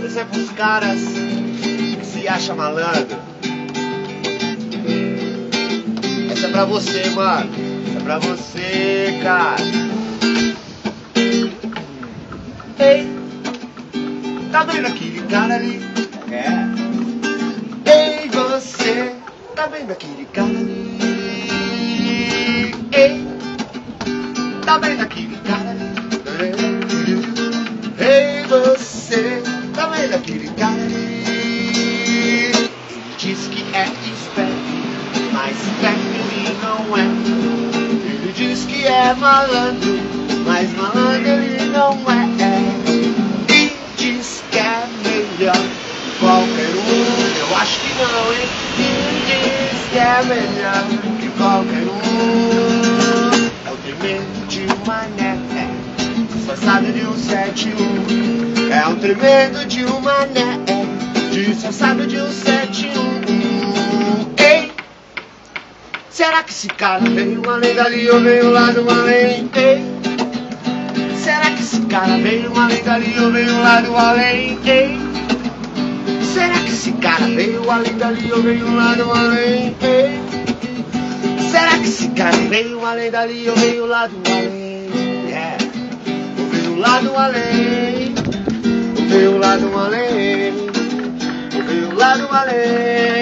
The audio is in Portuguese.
Isso é pros caras que se acham malandro. Essa é pra você, mano. Essa é pra você, cara. Ei, tá vendo aquele cara ali? Ei, você, tá vendo aquele cara ali? Ei, tá vendo aquele cara ali? Ei, você, tá vendo aquele cara ali? Ele diz que é esperto, mas esperto ele não é. Ele diz que é malandro, mas malandro ele não é. E diz que é melhor que qualquer um. Eu acho que não, hein? E diz que é melhor que qualquer um. É o tremendo de um mané, disfarçado de um 71. É um tremendo de um mané, disfarçado de um 71. Ei, será que esse cara veio além dali ou veio lá do além? Ei, será que esse cara veio além dali ou veio lá do além? Ei, será que esse cara veio além dali ou veio lá do além? Ei, será que esse cara veio além dali ou veio lá do além? Yeah. Ou veio lá do além? Ou veio lá do além? Ou veio lá do além?